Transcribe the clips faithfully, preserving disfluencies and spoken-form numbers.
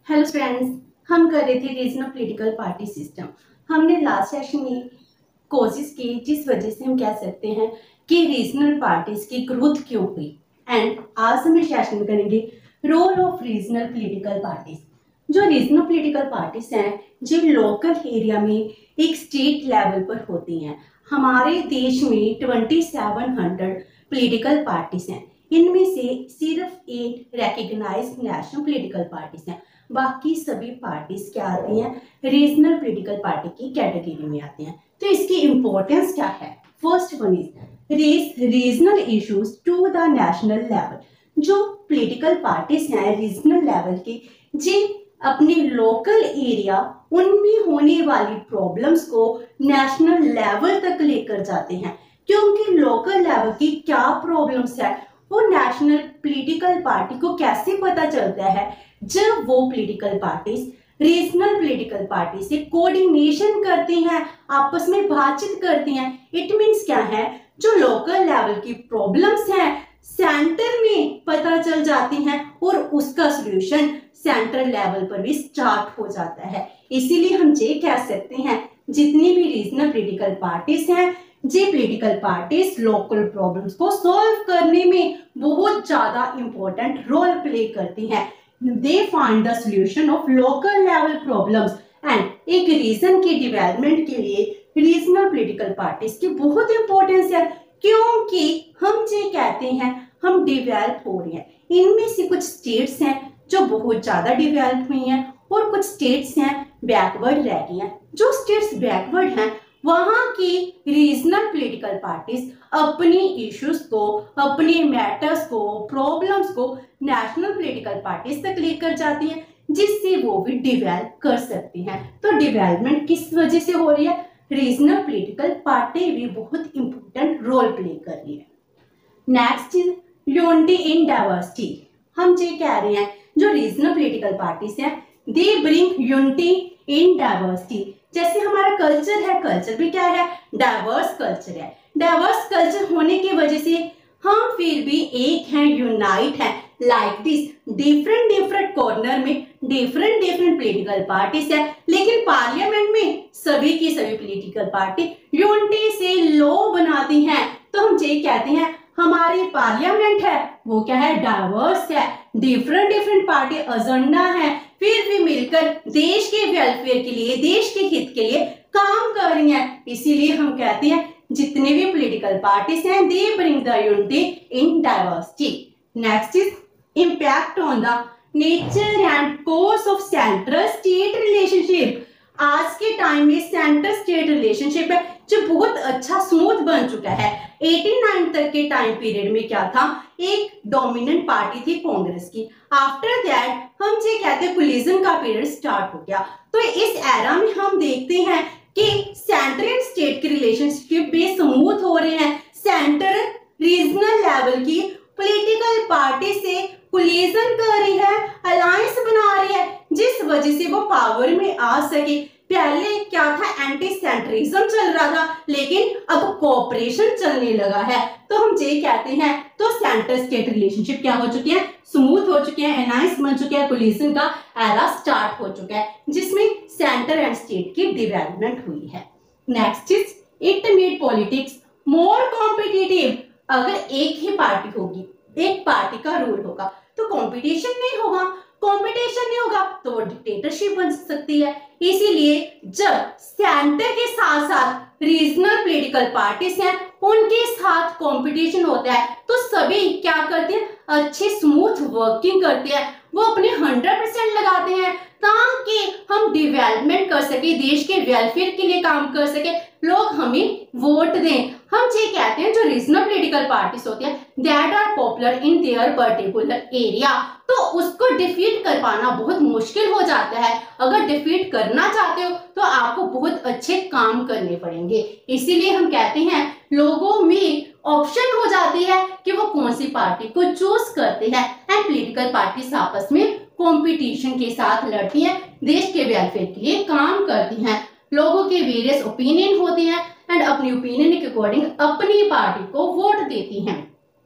Hello friends, हम कर रहे थे रीजनल पॉलिटिकल पार्टी सिस्टम। हमने लास्ट सेशन में कोशिश की जिस वजह से हम कह सकते हैं कि रीजनल पार्टीज की ग्रोथ क्यों हुई। एंड आज हम इस सेशन में करेंगे role of regional political parties. जो रीजनल पॉलिटिकल पार्टीज हैं जो लोकल एरिया में एक स्टेट लेवल पर होती हैं। हमारे देश में twenty seven hundred political parties हैं। इनमें से सिर्फ eight recognised national political parties हैं। बाकी सभी पार्टीज क्या आती हैं, रीजनल पॉलिटिकल पार्टी की कैटेगरी में आती हैं। तो इसकी इंपॉर्टेंस क्या है? First one is raise regional issues to the national level. जो पॉलिटिकल पार्टीज हैं रीजनल लेवल की, जी अपने लोकल एरिया उनमें होने वाली प्रॉब्लम्स को नेशनल लेवल तक लेकर जाते हैं। क्योंकि लोकल लेवल की क्या प्रॉब्लम्स है वो नेशनल पॉलिटिकल पार्टी को कैसे पता चलता है? जब वो political parties regional political party से कोऑर्डिनेशन करती हैं, आपस में बातचीत करती हैं। इट मींस क्या है, जो लोकल लेवल की प्रॉब्लम्स हैं सेंटर में पता चल जाती हैं और उसका सॉल्यूशन सेंट्रल लेवल पर भी स्टार्ट हो जाता है। इसीलिए हम ये कह सकते हैं जितनी भी रीजनल पॉलिटिकल पार्टीज हैं, ये पॉलिटिकल पार्टीज लोकल प्रॉब्लम्स को सॉल्व करने में बहुत ज्यादा इंपॉर्टेंट रोल प्ले करती हैं। They find the solution of local level problems and एक रीजन की डेवलपमेंट के लिए रीजनल पॉलिटिकल पार्टीज की बहुत इंपॉर्टेंस है। क्योंकि हम ये कहते हैं हम डेवलप हो रहे हैं। इनमें से कुछ स्टेट्स हैं जो बहुत ज्यादा डेवलप हुई हैं और कुछ स्टेट्स हैं बैकवर्ड रह गई हैं। जो स्टेट्स बैकवर्ड हैं वहां की रीजनल पॉलिटिकल पार्टीज अपनी इश्यूज को, अपने मैटर्स को, प्रॉब्लम्स को नेशनल पॉलिटिकल पार्टीज तक लेकर जाती हैं, जिससे वो भी डेवलप कर सकती हैं। तो डेवलपमेंट किस वजह से हो रही है? रीजनल पॉलिटिकल पार्टी भी बहुत इंपॉर्टेंट रोल प्ले कर रही है। Next is unity in diversity. हम ये कह रहे हैं जो रीजनल पॉलिटिकल पार्टीज हैं they bring unity in diversity. जैसे हमारा कल्चर है, कल्चर भी क्या है? डाइवर्स कल्चर है। डाइवर्स कल्चर होने की वजह से हम फिर भी एक हैं, यूनाइट हैं। Like this different different corner में डिफरेंट डिफरेंट पॉलिटिकल पार्टीज है, लेकिन पार्लियामेंट में सभी की सभी पॉलिटिकल पार्टी यूनिटी से लॉ बनाती हैं। तो हम ये कहते हैं हमारी पार्लियामेंट है वो क्या है? डाइवर्स है। डिफरेंट डिफरेंट पार्टी एजेंडा है, फिर भी मिलकर देश के वेलफेयर के लिए, देश के हित के लिए काम कर रही हैं। इसीलिए हम कहते हैं जितने भी पॉलिटिकल पार्टीज हैं they bring the unity in diversity. Next is impact on the nature and course of central state relationship. आज के टाइम में सेंट्रल स्टेट रिलेशनशिप है जो बहुत अच्छा स्मूथ बन चुका है। नवासी तक के टाइम पीरियड में क्या था, एक डोमिनेंट पार्टी थी कांग्रेस की। आफ्टर दैट हम ये कहते हैं कोलिजन का पीरियड स्टार्ट हो गया। तो इस एरा में हम देखते हैं कि सेंट्रल एंड स्टेट के रिलेशनशिप भी स्मूथ हो रहे हैं। सेंटर रीजनल लेवल की पॉलिटिकल पार्टी से कोलिजन कर रही है, अलायंस बना रही है, जिस वजह से वो पावर में आ सके। पहले क्या था, एंटी सेंट्रिज्म चल रहा था, लेकिन अब कोऑपरेशन चलने लगा है। तो हम ये कहते हैं तो सेंटर स्टेट रिलेशनशिप क्या हो चुकी है? स्मूथ हो चुके हैं, अलायंस बन चुके हैं, कोलिजन का एरा स्टार्ट हो चुका है, जिसमें सेंटर एंड स्टेट की डेवलपमेंट हुई है। Next is it made politics more competitive. अगर एक ही पार्टी होगी, एक पार्टी का रूल होगा तो कंपटीशन नहीं होगा। कंपटीशन नहीं होगा तो वो डिक्टेटरशिप बन सकती है। इसीलिए जब सेंटर के साथ साथ रीजनल पॉलिटिकल पार्टीज हैं उनके साथ कंपटीशन होता है तो सभी क्या करते हैं? अच्छे स्मूथ वर्किंग करते हैं, वो अपने हंड्रेड परसेंट लगाते हैं ताकि हम डेवलपमेंट कर सके, देश के वेलफेयर के लिए काम कर सके, लोग हमें वोट दें। हम ये कहते हैं जो रीजनल पॉलिटिकल पार्टीज होती है that are popular in their particular area. तो उसको डिफीट कर पाना बहुत मुश्किल हो जाता है। अगर डिफीट करना चाहते हो तो आपको बहुत अच्छे काम करने पड़ेंगे। इसीलिए हम कहते हैं लोगों में ऑप्शन हो जाती है कि वो कौन सी पार्टी को चूज करते हैं। एंड पॉलिटिकल पार्टीज आपस में कंपटीशन के साथ लड़ती हैं, देश के वेलफेयर के लिए काम करती हैं। लोगों के वेरियस ओपिनियन होते हैं एंड अपनी ओपिनियन के अकॉर्डिंग अपनी पार्टी को वोट देती हैं।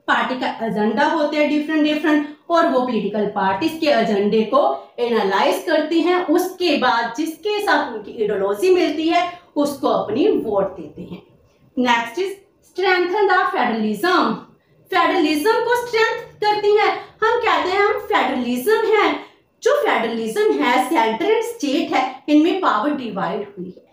पार्टी का एजेंडा होते हैं डिफरेंट डिफरेंट, और वो पॉलिटिकल पार्टीज के एजेंडे को एनालाइज करती हैं, उसके बाद जिसके साथ उनकी आइडियोलॉजी मिलती है उसको अपनी वोट देते हैं। Next is strengthen the federalism. Federalism को स्ट्रेंथ करती है। हम कहते हैं हम फेडरलिज्म है, जो फेडरलिज्म है सेंटर एंड स्टेट है, इनमें पावर डिवाइड हुई है।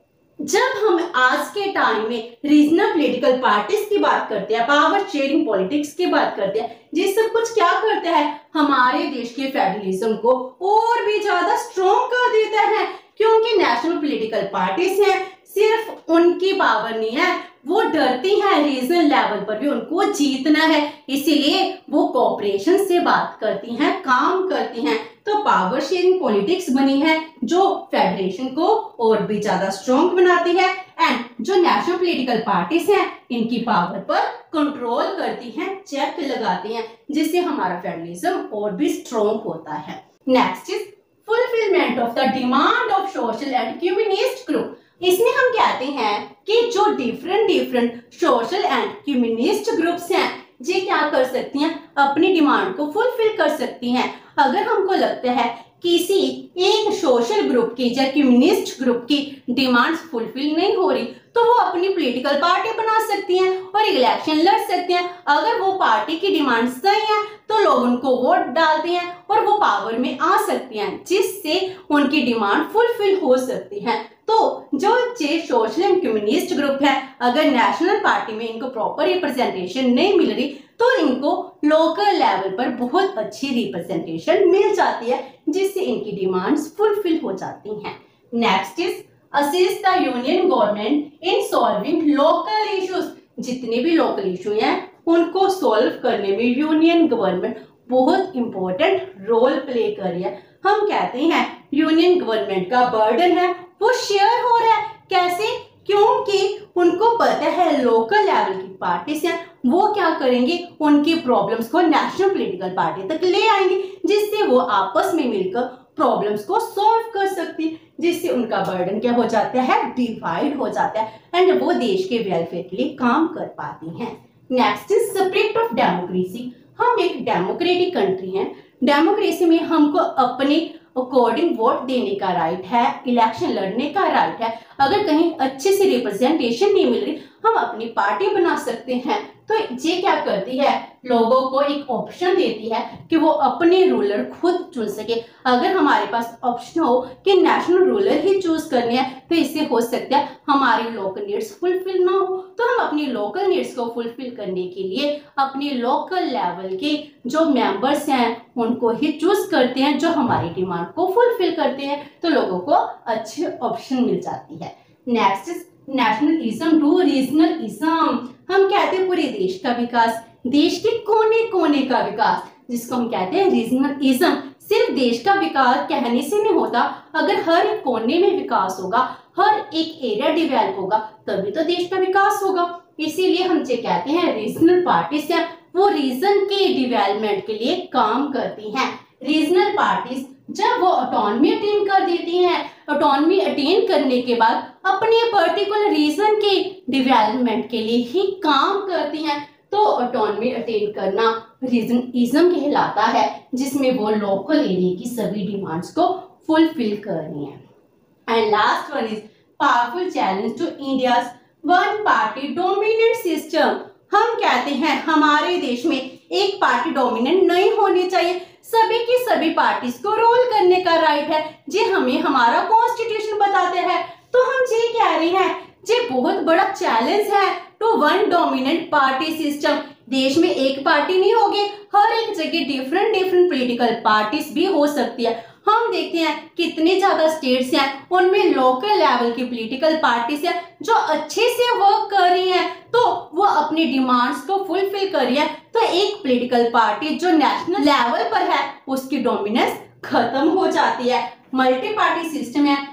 जब हम आज के टाइम में रीजनल पॉलिटिकल पार्टीज की बात करते हैं, पावर शेयरिंग पॉलिटिक्स की बात करते हैं, ये सब कुछ क्या करता है, हमारे देश के फेडरलिज्म को और भी ज्यादा स्ट्रॉन्ग कर देता है, क्योंकि नेशनल पॉलिटिकल पार्टीज हैं, सिर्फ उनकी पावर नहीं है, वो डरती हैं रीजनल लेवल पर भी उनको जीतना है, इसीलिए वो कोऑपरेशन से बात करती हैं, काम करती हैं। तो पावर शेयरिंग पॉलिटिक्स बनी है जो फेडरेशन को और भी ज्यादा स्ट्रॉन्ग बनाती है, एंड जो नेशनल पॉलिटिकल पार्टीज हैं इनकी पावर पर कंट्रोल करती हैं, चेक लगाती हैं, जिससे हमारा फेडरलिज्म और भी स्ट्रॉन्ग होता है। Next is fulfilment of the demand of social and communist group. इसमें हम कहते हैं कि जो different different social and communist groups हैं, ये क्या कर सकती हैं, अपनी डिमांड को फुलफिल कर सकती हैं। अगर हमको लगता है किसी एक सोशल ग्रुप की या कम्युनिस्ट ग्रुप की डिमांड्स फुलफिल नहीं हो रही, तो वो अपनी पॉलिटिकल पार्टी बना सकती हैं और इलेक्शन लड़ सकते हैं। अगर वो पार्टी की डिमांड सही है तो लोग उनको वोट डालते हैं और वो पावर में आ सकती हैं, जिससे उनकी डिमांड फुलफिल हो सकती है। तो जो जे सोशल एंड कम्युनिस्ट ग्रुप है, अगर नेशनल पार्टी में इनको प्रॉपर रिप्रेजेंटेशन नहीं मिल रही तो इनको लोकल लेवल पर बहुत अच्छी रिप्रेजेंटेशन मिल जाती है, जिससे इनकी डिमांड्स फुलफिल हो जाती हैं। Next is assist the union government in solving local issues. जितने भी लोकल इशू हैं उनको सॉल्व करने में यूनियन गवर्नमेंट बहुत इंपॉर्टेंट रोल प्ले कर रही है। हम कहते हैं यूनियन गवर्नमेंट का बर्डन है वो शेयर हो रहा है। कैसे? क्योंकि उनको पता है लोकल लेवल की पार्टीज हैं, वो क्या करेंगे, उनकी प्रॉब्लम्स को नेशनल पॉलिटिकल पार्टी तक ले आएंगे, जिससे वो आपस में मिलकर प्रॉब्लम्स को सॉल्व कर सकती है, जिससे उनका बर्डन क्या हो जाता है, डिवाइड हो जाता है, एंड वो देश के वेलफेयर के लिए काम कर पाती हैं। Next is spirit of democracy. हम एक डेमोक्रेटिक कंट्री हैं, डेमोक्रेसी में हमको अपने अकॉर्डिंग वोट देने का राइट है, इलेक्शन लड़ने का राइट है। अगर कहीं अच्छे से रिप्रेजेंटेशन नहीं मिल रही, हम अपनी पार्टी बना सकते हैं। तो ये क्या करती है, लोगों को एक ऑप्शन देती है कि वो अपने रूलर खुद चुन सके। अगर हमारे पास ऑप्शन हो कि नेशनल रूलर ही चूज करने हैं, तो इससे हो सकता है हमारी लोकल नीड्स फुलफिल ना हो। तो हम अपनी लोकल नीड्स को फुलफिल करने के लिए अपने लोकल लेवल के जो मेंबर्स हैं उनको ही चूज करते हैं, जो हमारी डिमांड को फुलफिल करते हैं। तो लोगों को अच्छी ऑप्शन मिल जाती है। Next is nationalism to regionalism. हम कहते हैं पूरे देश का विकास, देश के कोने कोने का विकास, जिसको हम कहते हैं रीजनलिज्म। सिर्फ देश का विकास कहने से नहीं होता, अगर हर एक कोने में विकास होगा, हर एक एरिया डेवलप होगा, तभी तो देश का विकास होगा। इसीलिए हम जो कहते हैं रीजनल पार्टीज हैं वो रीजन के डेवलपमेंट के लिए काम करती हैं। रीजनल पार्टीज जब वो ऑटोनॉमी अटेन कर देती हैं, ऑटोनॉमी अटेन करने के बाद अपने पर्टिकुलर रीजन के डेवलपमेंट के लिए ही काम करती हैं। तो ऑटोनॉमी अटेन करना रीजनलिज्म कहलाता है, जिसमें वो लोकल एरिया की सभी डिमांड्स को फुलफिल कर रही हैं। And last one is powerful challenge to India's one party dominant system. हम कहते हैं हमारे देश में एक पार्टी डोमिनेंट नहीं होनी चाहिए, सभी की सभी पार्टीज को रोल करने का राइट है, जे हमें हमारा कॉन्स्टिट्यूशन बताते हैं। तो हम ये कह रहे हैं ये बहुत बड़ा चैलेंज है to one dominant party system. देश में एक पार्टी नहीं होगी, हर एक जगह डिफरेंट डिफरेंट पॉलिटिकल पार्टीज भी हो सकती है। हम देखते हैं कितने ज्यादा स्टेट्स हैं, उनमें लोकल लेवल की पॉलिटिकल पार्टीज हैं जो अच्छे से वर्क कर रही हैं, तो वो अपनी डिमांड्स को फुलफिल कर रही है। तो एक पॉलिटिकल पार्टी जो नेशनल लेवल पर है उसकी डोमिनेंस खत्म हो जाती है। मल्टी पार्टी सिस्टम है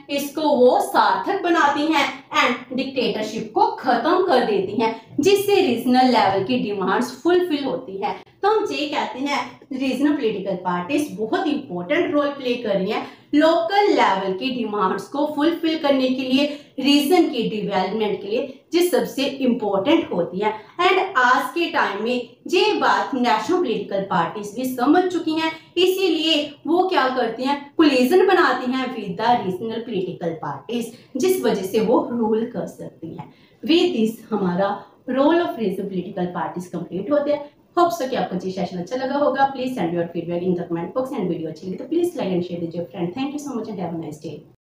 इसको वो सार्थक बनाती हैं एंड डिक्टेटरशिप को खत्म कर देती हैं, जिससे रीजनल लेवल की डिमांड्स फुलफिल होती है। तो हम ये कहते हैं रीजनल पॉलिटिकल पार्टीज बहुत इंपॉर्टेंट रोल प्ले कर रही हैं लोकल लेवल की डिमांड्स को फुलफिल करने के लिए, रीजन की डेवलपमेंट के लिए, जो सबसे इंपॉर्टेंट होती है। एंड आज के टाइम में ये बात नेशनल पॉलिटिकल पार्टीज भी समझ चुकी हैं, इसीलिए वो क्या करती हैं, कोलिजन बनाती हैं with the regional political parties, जिस वजह से वो रूल कर सकती हैं। विद दिस हमारा role of regional political parties complete होते हैं। होप सो कि आपको ये सेशन अच्छा लगा होगा। Please send your feedback in the comment box and video अच्छी लगी तो please like and share with your friend. Thank you so much and have a nice day.